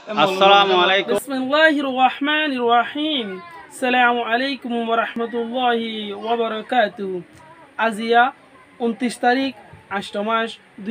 আসসালামু আলাইকুম। বিসমিল্লাহির রহমানির রহিম। আসসালামু আলাইকুম ওয়া রাহমাতুল্লাহি ওয়া বারাকাতুহু। আজিয়া 29 তারিখ 8 মাস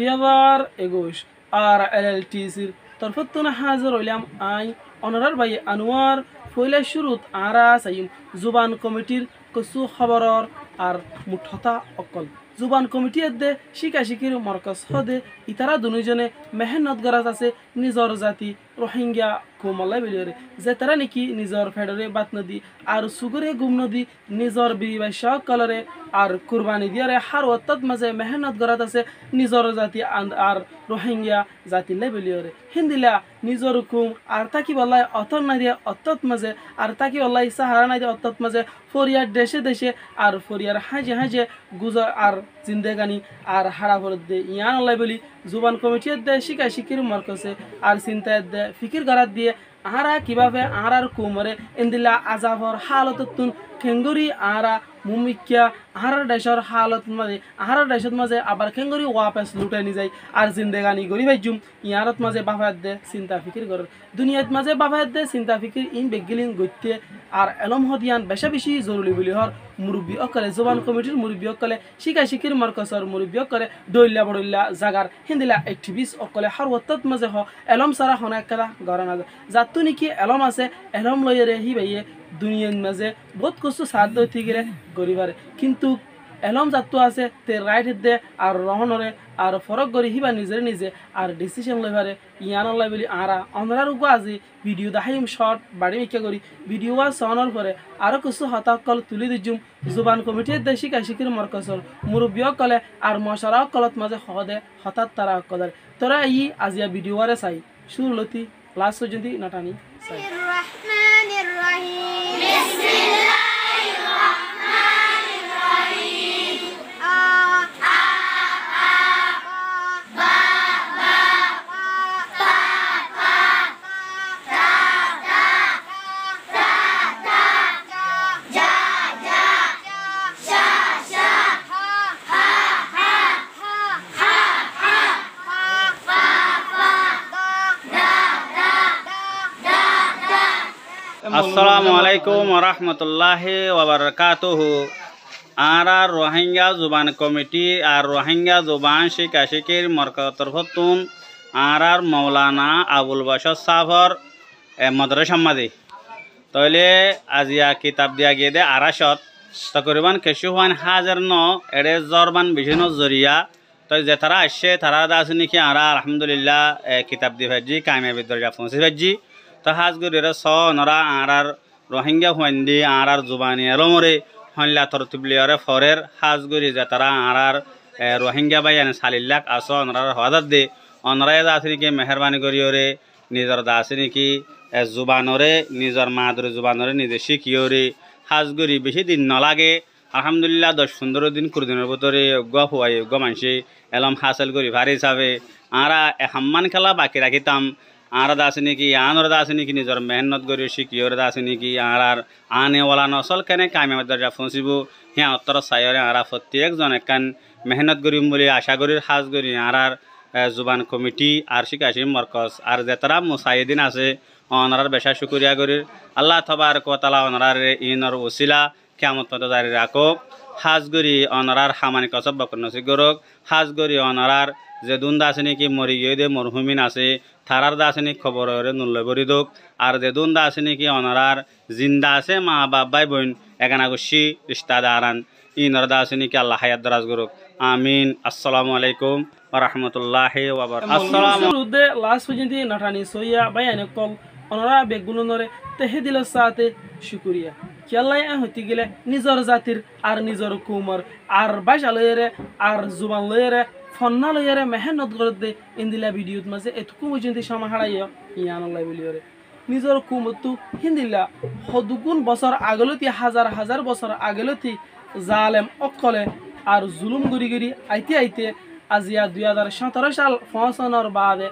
2021 আর এলএলটিসির তরফতুন হাজির হইলাম আই অনারার ভাই আনোয়ার ফইলা শুরুত আরা সাইম জুবান কমিটির কসু খবরর আর মুঠতা অকল জুবান কমিটি এদে শিকা শিকির মরকজ হদে ইতারা দুজনে মেহনত গরাত আছে নিজর জাতি রোহিঙ্গা কোমলাই বেলিয়রে যে তারা নাকি নিজর ফেডরে বাত নদী আর সুগরে গুম নদী নিজর বিবাহ কলরে আর কুরবানি দিয়ারে হার অত্তত মাঝে মেহনত গরাত আছে নিজর জাতি আর রোহিঙ্গা জাতি লাই বেলিয়রে হিন্দিলা নিজর কুম আর তাকি বলাই অতর না দিয়ে অত্তত মাঝে আর তাকি বলাই সাহারা না দিয়ে অত্তত মাঝে ফরিয়ার দেশে দেশে আর ফরিয়ার হাজে হাজে গুজর আর জিন্দেগানি আর হারা ভরত দে ইয়ান লাই বলি জুবান কমিটির দে শিকা শিকির মরকসে আর চিন্তায় দে ফিকির গরাত দিয়ে আরা কিভাবে আরার কুমরে ইন্দিলা আজাবর হালততুন খেঙ্গুরি আরা মুমিকিয়া আহার দেশর হালত মাঝে আহার দেশত মাঝে আবার খেঙ্গুরি ওয়াপেস লুটাই নি যায় আর জিন্দেগানি গরি ভাইজুম ইয়ারত মাঝে বাফায়াত দে চিন্তা ফিকির কর দুনিয়াত মাঝে বাফায়াত দে চিন্তা ফিকির ইন বেগিলিন গইতে আর এলম হদিয়ান বেশা বেশি জরুরি বলি হর মুরব্বী অকলে জবান কমিটির মুরব্বী অকলে শিকা শিকির মরকসর মুরব্বী অকলে দইল্লা বড়ইল্লা জাগার হিন্দিলা অ্যাক্টিভিস্ট অকলে হার ওয়াত্তত মাঝে হ এলম সারা হনা একলা গরা না যাতু নাকি এলম আছে এলম লইরে হি ভাইয়ে দুনিয়ার মাঝে বহুত কষ্ট সাধ্য থেকে গরিবারে কিন্তু এলম যাত্তু আছে তে রাইট দে আর রহনরে আর ফরক গরি হিবা নিজের নিজে আর ডিসিশন লইবারে ইয়ান লাই বলি আরা অনরার উগো আজি ভিডিও দেখাইম শর্ট বাড়ি মিকে করি ভিডিও ওয়া সনর পরে আরো কিছু হতাকল তুলি দিজুম জুবান কমিটির দেশি কাশিকির মরকসর মুরব্বী কলে আর মশারা কলত মাঝে হদে হঠাৎ তারা কলে তোরা ই আজিয়া ভিডিও আরে চাই শুরুলতি লাস্ট পর্যন্ত নাটানি চাই আসসালামু আলাইকুম ওয়া রাহমাতুল্লাহি ওয়া বারাকাতুহু। আর রোহিঙ্গা জুবান কমিটি আর রোহিঙ্গা জুবান শিকা শিকির মরকজ তরফতুন আর মৌলানা আবুল বাশর সাফর মাদ্রাসা মাদি তইলে আজিয়া কিতাব দিয়া গিয়ে দে আরাশত তকরিবান কেশুহান হাজার ন এড়ে জরবান বিভিন্ন জরিয়া তো যে তারা আসছে তারা আছে নাকি আর আলহামদুলিল্লাহ কিতাব দি ভাজি কামিয়াবি দরজা পৌঁছে ভাজি তো হাজগুড়ির স নরা আর রোহিঙ্গা হুয়ান্দি আর জুবানি এলমরে হল্লা তরতুবলিয়রে ফরের হাজগুড়ি যে তারা আর রোহিঙ্গা বাইয়ান সালিল্লাক আস অনরার হওয়াদার দে অনরাই আছে নাকি মেহরবানি করিওরে নিজের আছে নাকি জুবানরে নিজের মাদুরে জুবানরে নিজে শিখিওরে হাজগুড়ি বেশি দিন নলাগে আলহামদুলিল্লাহ 10-15 দিন কুরদিনের ভিতরে অজ্ঞ হুয়াই অজ্ঞ মানুষে এলম হাসিল করি ভারি হিসাবে আরা হাম্মান খেলা বাকি রাখিতাম আর আছে নাকি আনর আছে নাকি নিজের মেহনত করি শিকিওর আছে নাকি আর আনেওয়ালা নসল কেনে কামে দরজা পৌঁছিব হ্যাঁ উত্তর চাইরে আর প্রত্যেকজন একান মেহনত করিম বলে আশা করি সাজ করি আর জুবান কমিটি আর শিকাশি মরকজ আর যে তারা মুসাইদিন আছে অনার বেশা শুকুরিয়া করি আল্লাহ তবারক ওয়া তাআলা অনার ইনর ওসিলা কিয়ামত পর্যন্ত জারি রাখক হাজগরি অনার হামানি কসব বকর নসিব করক হাজগরি অনার যে দুন্দা আছে নাকি মরি গিয়ে দে মরহুমিন আছে থারার দা আছে নাকি খবর নুল্য বরি দোক আর যে দুন্দা আছে নাকি অনার জিন্দা আছে মা বাপ ভাই বোন একানা গুসি রিস্তাদারান ইনর দা আছে নাকি আল্লাহ হায়াত দরাজ করুক আমিন। আসসালামু আলাইকুম ওয়া রাহমাতুল্লাহি ওয়া বারাকাতুহু। আসসালামু শুরুতে লাস্ট পর্যন্ত নাটানি সইয়া বাইয়ানে কল অনরা বেগুলো নরে তেহে দিল সাথে শুকরিয়া কেলাই হতে গেলে নিজর জাতির আর নিজর কুমর আর ভাষা লইরে আর জুবান লইরে ফন্না লইরে মেহনত করতে ইন্দিলা ভিডিওত মাঝে এতকু পর্যন্ত সময় হারাইয়া ইয়ান লাই বলিরে নিজর কুমতু হিন্দিলা সদুগুণ বছর আগলতি হাজার হাজার বছর আগলতি জালেম অকলে আর জুলুম গরি গরি আইতে আইতে আজিয়া 2017 সাল ফসনের বাদে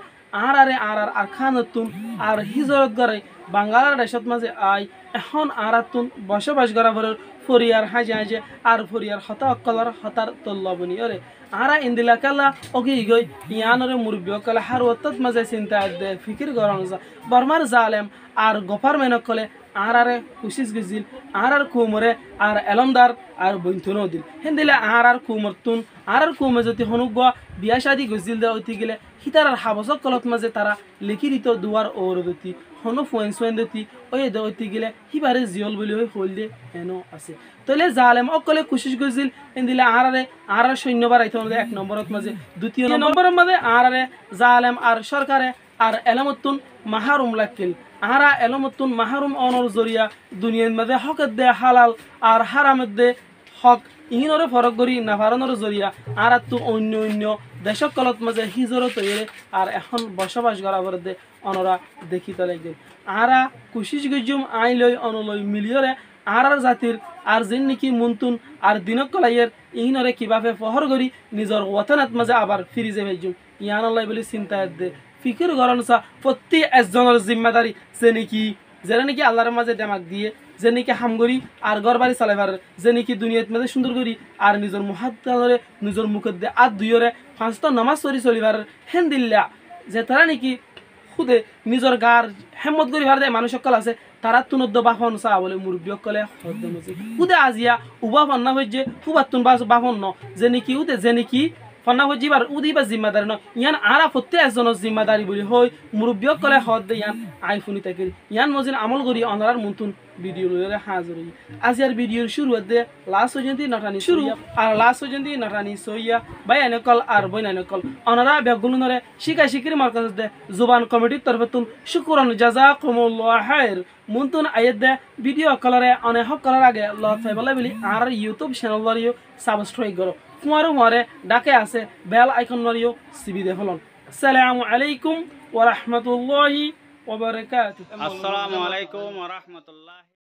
আর খানতুন আর হিজরত করে বাংলাদেশত মাঝে আই এখন আরাতুন বসবাস করা ফরিয়ার হাজে হাজে আর ফরিয়ার হতা অকলর হতার তল্লবনি ওরে ara indila kala ogi goy yanore murbio kala har watat maze sinta de fikir goronza barmar zalem ar gopar menokole arare kusis gizil arar kumore ar elamdar ar buntunodil hendila arar kumurtun arar kumazati honugwa biya shadi gizil da otigile hitarar habasok kolot maze tara likirito duwar orodoti hono fuenswendoti oye da otigile hibare ziol boli hoy holde eno ase তলে জালেম অকলে কুশিশ গজিল ইন্দিলে আরারে সৈন্যবার আইতে মধ্যে এক নম্বরত মাঝে দ্বিতীয় নম্বরের মধ্যে আরারে জালেম আর সরকারে আর এলামতুন মাহরুম লাকিল আরা এলামতুন মাহরুম অনর জরিয়া দুনিয়ার মধ্যে হকের দে হালাল আর হারামের দে হক ইহিনরে ফরক করি নাফারনের জরিয়া আর তো অন্য অন্য দেশকলত মাঝে হিজরত হইলে আর এখন বসবাস করার দে অনরা দেখিতে লাগবে আরা কুশিশ গজুম আই লই অনলই মিলিয়রে আরার জাতির আর যেন নাকি মন্তুন আর দিনক কলাইয়ের ইহিনরে কিভাবে ফহর করি নিজের ওয়াতানাত মাঝে আবার ফিরি যে ভেজুম ইয়ান আল্লাহ বলে চিন্তা দে ফিকির গরনসা প্রতি একজনের জিম্মাদারি যে নাকি যারা নাকি আল্লাহর মাঝে দেমাক দিয়ে যে নাকি হামগরি আর ঘর বাড়ি চালাইবার যে নাকি দুনিয়াত মাঝে সুন্দর করি আর নিজের মুহাদ্দারে নিজের মুখত দে আর দুইরে পাঁচটা নামাজ চলিবার হেন দিল্লা যে তারা নাকি খুদে নিজের গার হেমত করি ভার দেয় মানুষ সকল আছে তারা তুনদ্দ বাফন চা বলে মুরব্বী সকলে উদে আজিয়া উবা ফান্না হয়ে ফুবাতুন বাফন ন যে নাকি উদে যে নাকি ফান্না হয়ে যাবার উদি বা জিম্মাদারি ন ইয়ান আরা প্রত্যেক একজনের জিম্মাদারি বলি হই মুরব্বী সকলে হদ দে ইয়ান আইফোনি তাকে ইয়ান মজিন আমল করি অনারার মন্তুন ভিডিও লইরে হাজির হই আজিয়ার ভিডিওর শুরু দে লাস্ট পর্যন্ত নটানি শুরু আর লাস্ট পর্যন্ত নটানি সইয়া বাই আনকল আর বই আনকল অনারা বেগুলনরে শিকা শিকির মার্কাজ দে জুবান কমিটির তরফতুন শুকরান জাযাকুমুল্লাহ খাইর মন্তুন আয়াত দে ভিডিও কলরে অনেক কলার আগে আল্লাহ তাআলা বলি আর ইউটিউব চ্যানেল লরিও সাবস্ক্রাইব করো কুমারু মারে ডাকে আছে বেল আইকন লরিও সিবি দে হলন আসসালামু আলাইকুম ওয়া রাহমাতুল্লাহি ওয়া বারাকাতুহু আসসালামু আলাইকুম ওয়া রাহমাতুল্লাহ।